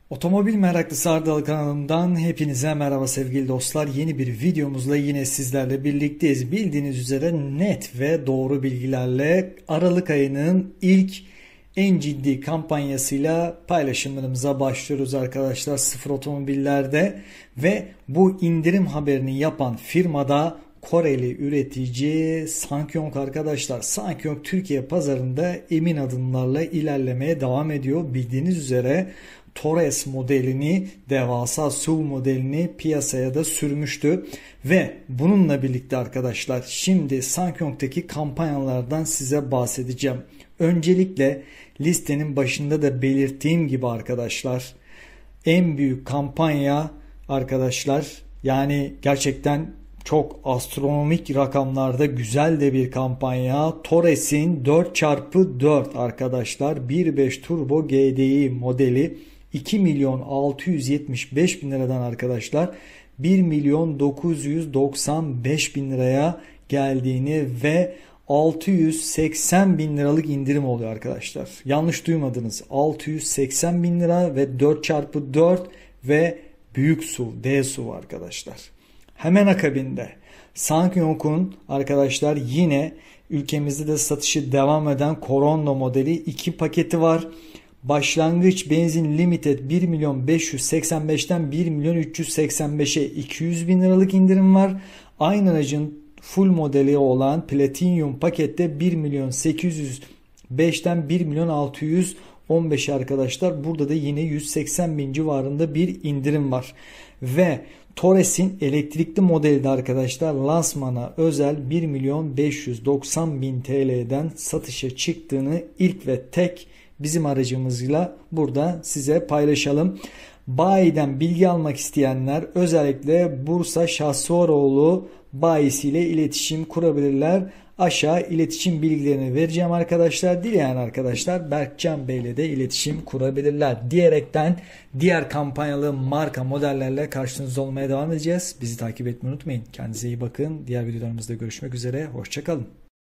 Otomobil meraklısı Ardal kanalımdan hepinize merhaba sevgili dostlar. Yeni bir videomuzla yine sizlerle birlikteyiz. Bildiğiniz üzere net ve doğru bilgilerle Aralık ayının ilk en ciddi kampanyasıyla paylaşımlarımıza başlıyoruz arkadaşlar sıfır otomobillerde. Ve bu indirim haberini yapan firmada Koreli üretici SsangYong arkadaşlar. SsangYong Türkiye pazarında emin adımlarla ilerlemeye devam ediyor. Bildiğiniz üzere Torres modelini, devasa SUV modelini piyasaya da sürmüştü. Ve bununla birlikte arkadaşlar şimdi SsangYong'taki kampanyalardan size bahsedeceğim. Öncelikle listenin başında da belirttiğim gibi arkadaşlar en büyük kampanya arkadaşlar, yani gerçekten çok astronomik rakamlarda güzel de bir kampanya. Torres'in 4x4 arkadaşlar 1.5 Turbo GDI modeli 2 milyon 675 bin liradan arkadaşlar 1 milyon 995 bin liraya geldiğini ve 680 bin liralık indirim oluyor arkadaşlar. Yanlış duymadınız, 680 bin lira ve 4x4 ve büyük SUV, D SUV arkadaşlar. Hemen akabinde SsangYong'un arkadaşlar yine ülkemizde de satışı devam eden Corolla modeli 2 paketi var. Başlangıç benzin limited 1 milyon 585'ten 1 milyon 385'e 200 bin liralık indirim var. Aynı aracın full modeli olan Platinum pakette 1 milyon 805'ten 1 milyon 615 arkadaşlar. Burada da yine 180 bin civarında bir indirim var. Ve Torres'in elektrikli modeli de arkadaşlar lansmana özel 1 milyon 590 bin TL'den satışa çıktığını ilk ve tek bizim aracımızla burada size paylaşalım. Bayiden bilgi almak isteyenler özellikle Bursa Şahsuvaroğlu bayisiyle iletişim kurabilirler. Aşağı iletişim bilgilerini vereceğim arkadaşlar. Dileyen arkadaşlar Berkcan Bey ile de iletişim kurabilirler. Diyerekten diğer kampanyalı marka modellerle karşınızda olmaya devam edeceğiz. Bizi takip etmeyi unutmayın. Kendinize iyi bakın. Diğer videolarımızda görüşmek üzere. Hoşça kalın.